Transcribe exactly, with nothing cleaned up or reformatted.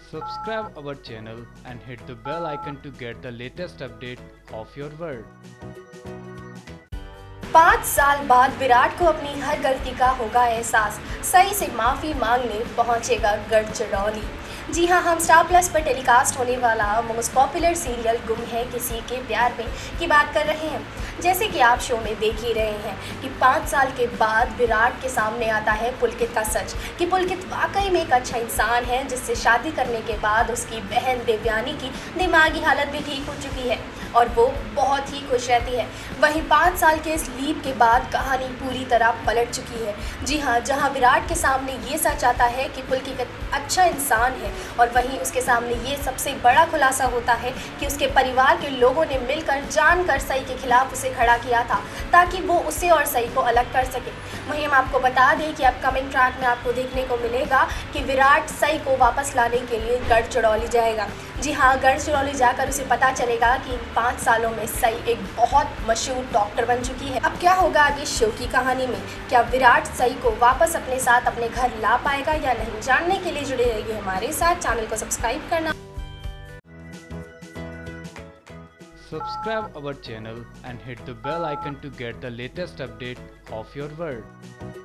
Subscribe our channel and hit the bell icon to get the latest update of your world. पाँच साल बाद विराट को अपनी हर गलती का होगा एहसास, सई से माफ़ी मांगने पहुंचेगा गढ़चिरौली। जी हां, हम स्टार प्लस पर टेलीकास्ट होने वाला मोस्ट पॉपुलर सीरियल गुम है किसी के प्यार में की बात कर रहे हैं। जैसे कि आप शो में देख ही रहे हैं कि पाँच साल के बाद विराट के सामने आता है पुलकित का सच कि पुलकित वाकई में एक अच्छा इंसान है, जिससे शादी करने के बाद उसकी बहन देवयानी की दिमागी हालत भी ठीक हो चुकी है और वो बहुत ही खुश रहती है। वहीं पाँच साल के इस लीप के बाद कहानी पूरी तरह पलट चुकी है। जी हाँ, जहाँ विराट के सामने ये सच आता है कि पुलकित अच्छा इंसान है और वहीं उसके सामने ये सबसे बड़ा खुलासा होता है कि उसके परिवार के लोगों ने मिलकर जानकर सई के खिलाफ उसे खड़ा किया था ताकि वो उसे और सई को अलग कर सके। वहीं हम आपको बता दें कि अपकमिंग ट्रैक में आपको देखने को मिलेगा कि विराट सई को वापस लाने के लिए गढ़चिरौली जाएगा। जी हाँ, गढ़चिरौली जाकर उसे पता चलेगा कि इन पाँच सालों में सई एक बहुत मशहूर डॉक्टर बन चुकी है। अब क्या होगा आगे शो की कहानी में? क्या विराट सई को वापस अपने साथ अपने घर ला पाएगा या नहीं? जानने के लिए जुड़े रहिए हमारे साथ। चैनल को सब्सक्राइब करना। Subscribe our channel and hit the bell icon to get the latest update of your world.